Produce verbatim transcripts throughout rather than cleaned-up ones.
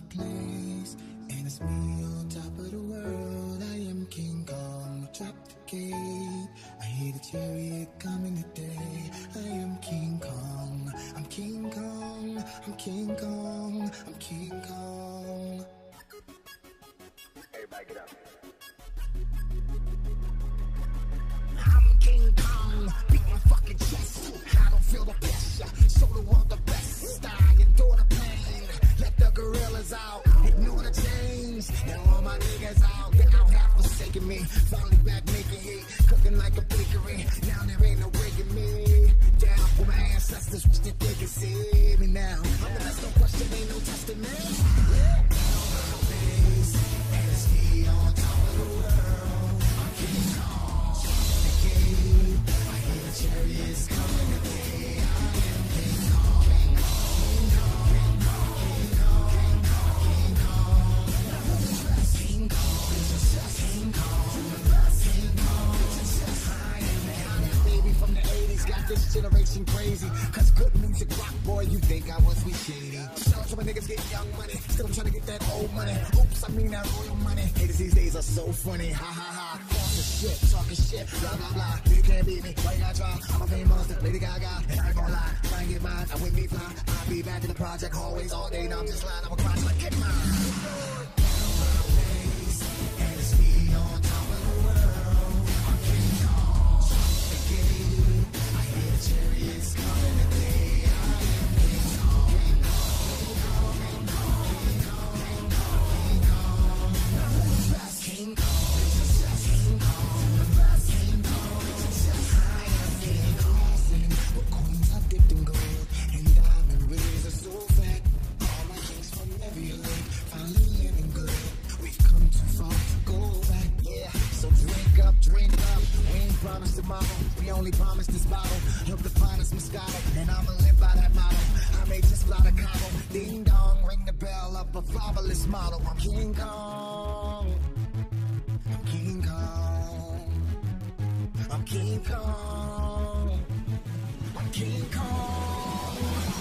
place, and it's me on top of the world. I am King Kong, drop the gate. I hear the chariot coming today. I am King Kong, I'm King Kong, I'm King Kong, I'm King Kong. Everybody get up. I'm King Kong, beat my fucking chest. I don't feel the pressure, so the world the best. I endure the pain, let the gorillas out, ignore the change. Now all my niggas out, they out half forsaken me. Finally back making heat, cooking like a bakery. Now there ain't no breaking me down. With my ancestors, wish that they could see me now. I'm the best, no question, ain't no testing me. And it's me on top of the world. I'm King Kong, the game. I hear the chariots coming today. I am King Kong, King Kong, King Kong, King Kong, King Kong, King Kong, King Kong, King Kong, King Kong, King Kong. I am King, baby from the eighties, got this generation crazy. Cause good music rock, boy, you think I was we shady. Shout out to my niggas get young money, still I'm trying to get that old money. Oops, I mean that royal money. Haters these days are so funny, ha ha ha. Talking shit, talking shit, blah blah blah. You can't beat me, why you gotta try? I'm a famous Lady Gaga, and I ain't gonna lie, try and get mine, I wouldn't be fly. I'll be back in the project hallways all day, now I'm just lying, I'm a cry like get mine. And it's me on top of the world. I'm King Kong, the game. I hear the chariots coming today. I am King Kong, King Kong, King Kong, King Kong, King Kong, King Kong, King Kong, King Kong, King Kong. I am King Kong. The coins are dipped in gold, and diamond rings are so fat. All my kings from every hood, finally living good. We've come too far to go back, yeah. So drink up, drink up. We ain't promised tomorrow, we only promised this bottle. Look the finest Moscato, and I'ma live by that motto. I made this fly to Cabo, ding dong, ring the bell up a fatherless model. I'm King Kong, I'm King Kong, I'm King Kong, I'm King Kong.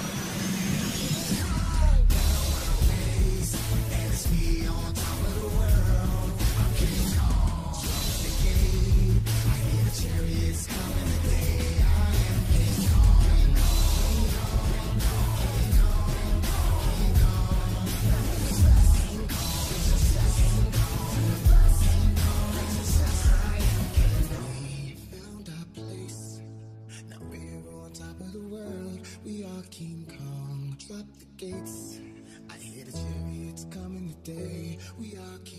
And it's me on top of the world. I'm King Kong, the game. I hear the chariots coming today. I am King Kong, King Kong, King Kong, King Kong, King Kong, King Kong, King Kong, King Kong. I am King Kong. We found our place. Now we're on top of the world. We are King Kong. Drop the gates. I hear the chariots coming today. We are King